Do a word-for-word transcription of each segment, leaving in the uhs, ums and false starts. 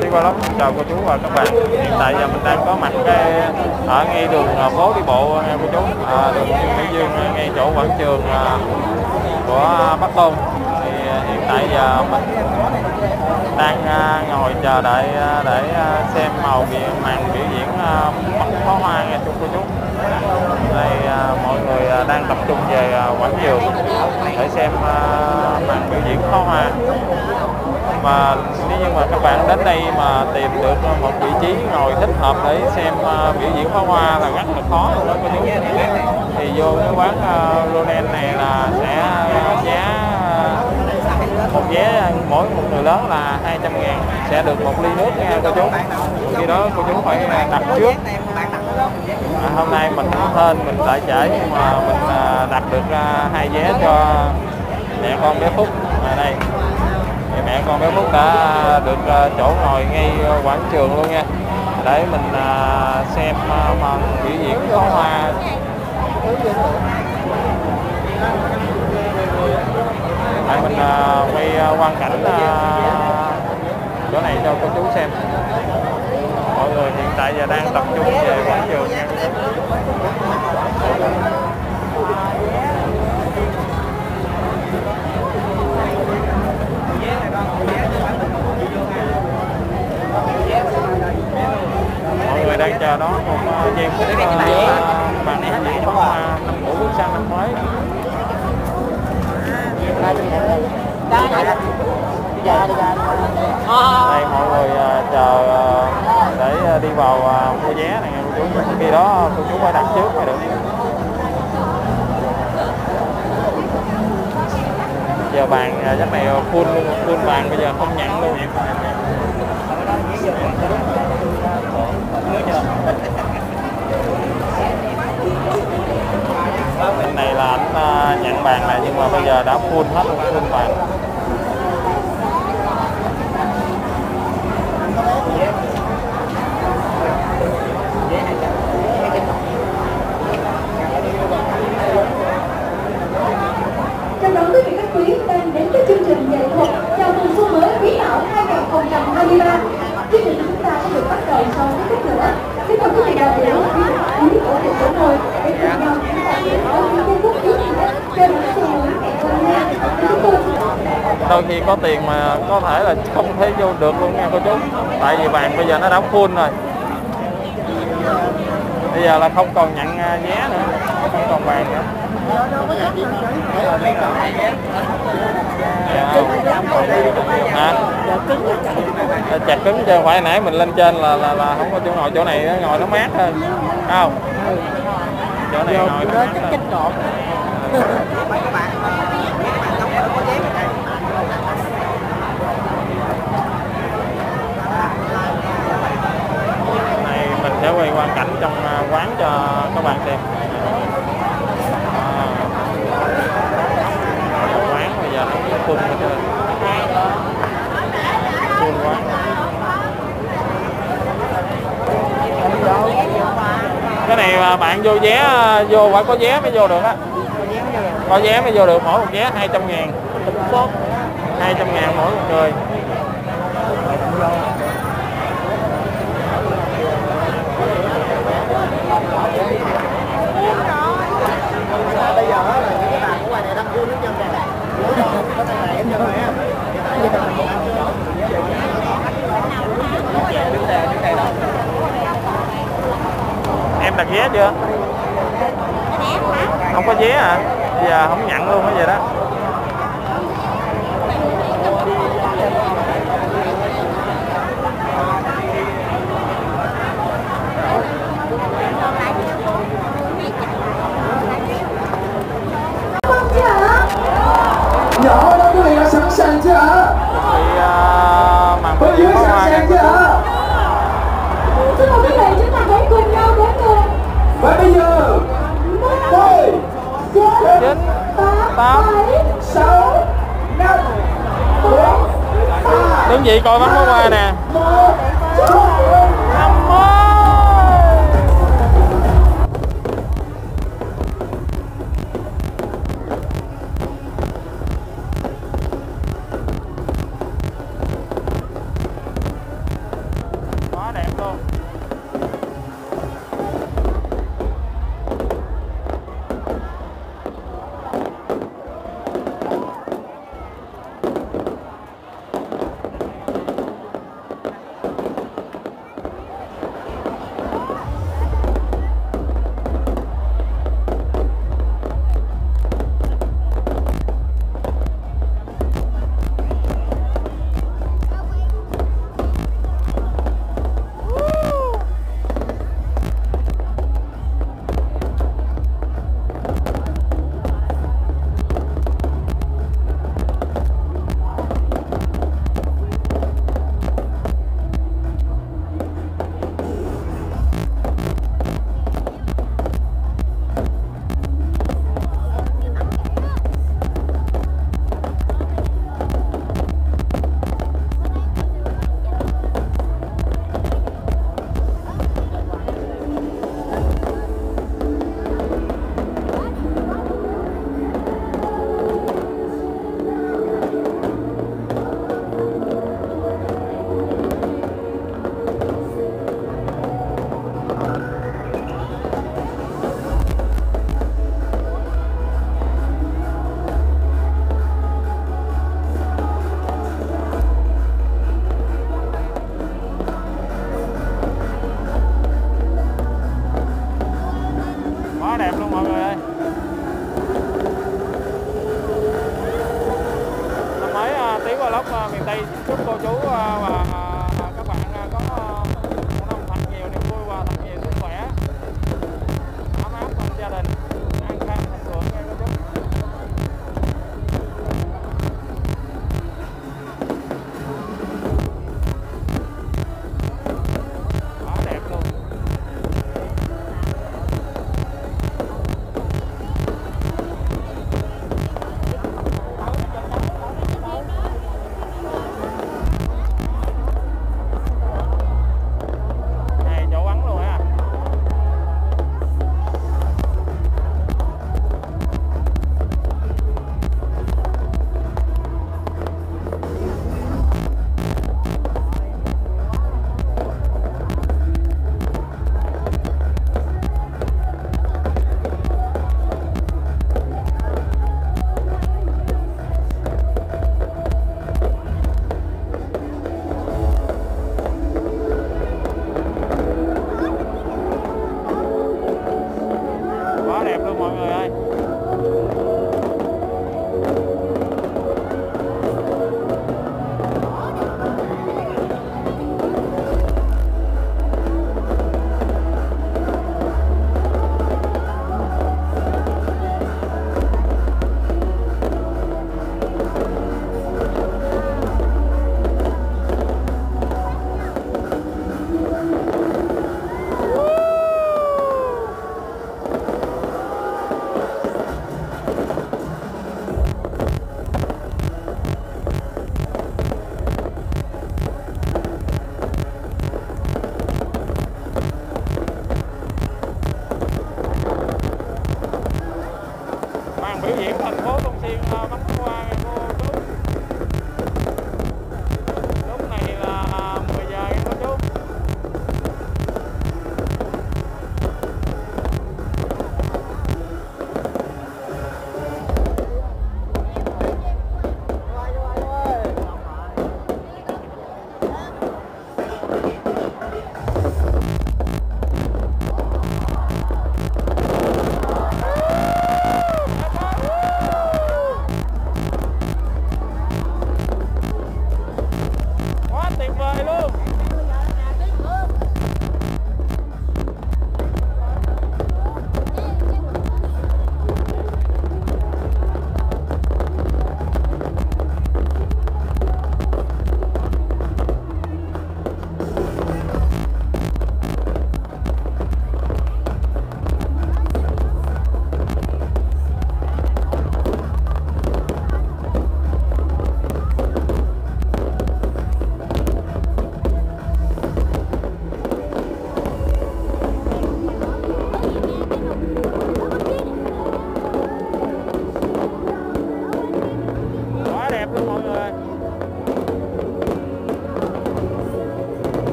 Đi qua đó, chào cô chú và các bạn. Hiện tại giờ mình đang có mặt cái ở ngay đường phố đi bộ nha cô chú, à, đường Mỹ Dương ngay chỗ quảng trường à, của Bắc Tôn. Thì hiện tại giờ mình đang à, ngồi chờ đợi à, để à, xem màu màn biểu diễn à, bắn pháo hoa nha cô chú. Đây à, mọi người à, đang tập trung về à, quảng trường để xem à, màn biểu diễn pháo hoa. Mà nếu như mà các bạn đến đây mà tìm được một vị trí ngồi thích hợp để xem uh, biểu diễn pháo hoa là rất là khó luôn đó cô chú. Thì vô cái quán uh, Ronen này là sẽ uh, giá uh, một vé mỗi một người lớn là hai trăm ngàn sẽ được một ly nước nha cô chú. Khi đó cô chú phải đặt trước. À, hôm nay mình cũng hên mình lại trễ nhưng mà mình uh, đặt được uh, hai vé cho mẹ con bé Phúc ở đây. Thì mẹ con bé Phúc đã được chỗ ngồi ngay quảng trường luôn nha, để mình xem màn biểu diễn pháo hoa. Để mình quay quang cảnh chỗ này cho cô chú xem. Mọi người hiện tại giờ đang tập trung về quảng trường nha. Mọi người đang chờ đón một giây phút màn biểu diễn pháo hoa năm cũ bước sang năm mới. Đây mọi người chờ để đi vào mua vé này nha cô chú. Khi đó cô chú phải đặt trước mới được. Giờ bàn chắc này full full bàn, bây giờ không nhận luôn. Bên này là anh uh, nhận bàn này nhưng mà bây giờ đã full hết luôn, full bàn. Chào đón quý vị khách quý đang đến với chương trình nghệ thuật chào mừng xuân mới Quý Mão hai không hai ba. Chương trình chúng ta sẽ được bắt đầu sau ít phút nữa. Xin mời quý vị đại biểu, quý vị khách quý ổn định chỗ ngồi để cùng nhau chúng ta sẽ có những giây phút ý nghĩa cho những xuân mới ngày hôm nay. Đôi khi có tiền mà có thể là không thể vô được luôn nha cô chú, tại vì bàn bây giờ nó đã full rồi. Bây giờ là không còn nhận vé nữa, không còn bàn nữa. Hả? Chặt cứng chứ không phải nãy mình lên trên là là, là không có chỗ ngồi, chỗ này ngồi nó mát hơn, không? Chỗ này ngồi nó mát hơn. Này mình sẽ quay quang cảnh trong quán cho các bạn xem. Quán bây giờ nó full hết trơn, full quán. Cái này mà bạn vô vé, vô phải có vé mới vô được á, có vé mới vô được. Mỗi một vé hai trăm ngàn, hai trăm ngàn mỗi một người. Bây giờ là cái bàn của ngoài này đang vui nước chân kìa. Em cho mày á. Em đặt vé chưa? Không có vé à? Bây giờ không nhận luôn cái gì đó. Nhỏ đó quý vị đã sẵn sàng chưa ạ? Thì uh, màn biểu diễn pháo hoa sẵn sàng chưa ạ? Xin mời quý vị chúng ta hãy cùng nhau đến cùng. Và bây giờ mười, chín, tám, sáu, năm, bốn, ba, đứng dậy coi bắn pháo hoa nè. một, Năm mới.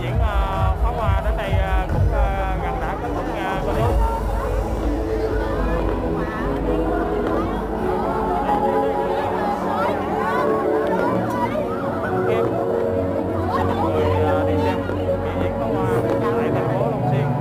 diễn uh, pháo hoa đến đây uh, cũng uh, gần đã kết thúc nha cô chú. Em người uh, đi xem biểu diễn pháo hoa tại thành phố Long Xuyên.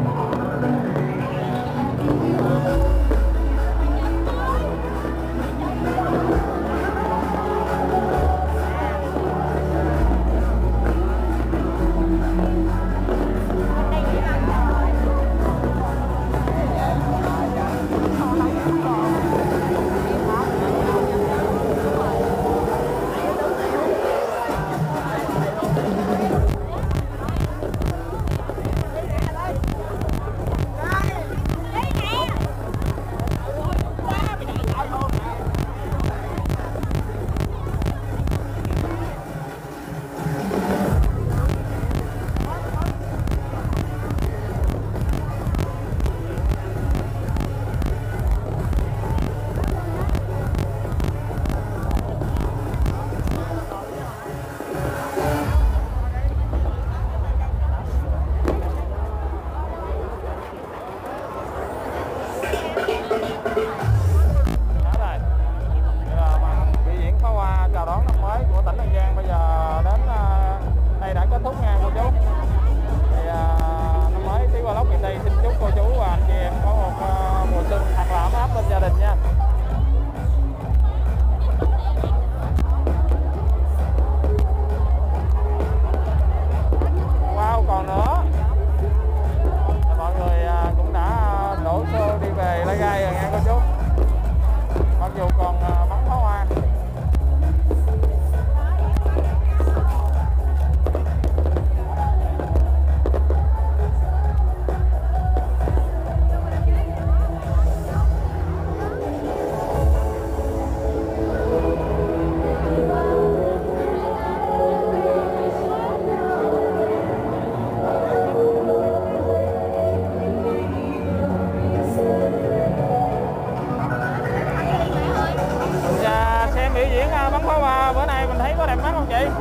Đó rồi. Bây giờ bằng biểu diễn pháo hoa chào đón năm mới của tỉnh An Giang bây giờ đến uh, đây đã kết thúc nha cô chú. Thì uh, năm mới Tí Vlog miền Tây xin chúc cô chú và anh chị em có một uh, mùa xuân thật là ấm áp bên gia đình nha. Wow, còn nữa mọi người uh, cũng đã đổ xô đi về Lai Gai rồi nha cô chú. Mặc dù còn uh, bắn pháo hoa. Biểu diễn bắn pháo hoa bữa nay mình thấy có đẹp mắt không chị?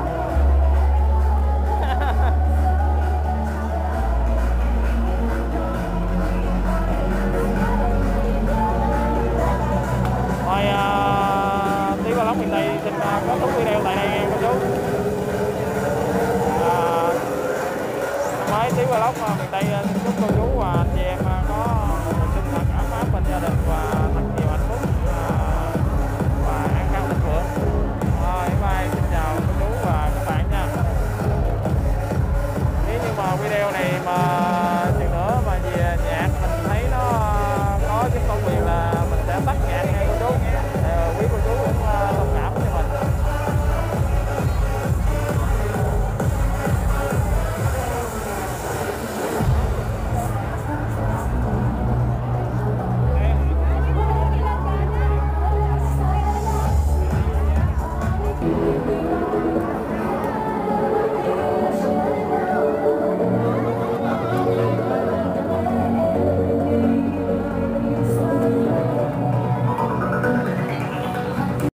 Thôi uh, Tí Vlog miền Tây xin uh, kết thúc video tại đây nha cô chú. Uh, năm mới Tí Vlog miền Tây xin chúc cô chú và anh chị em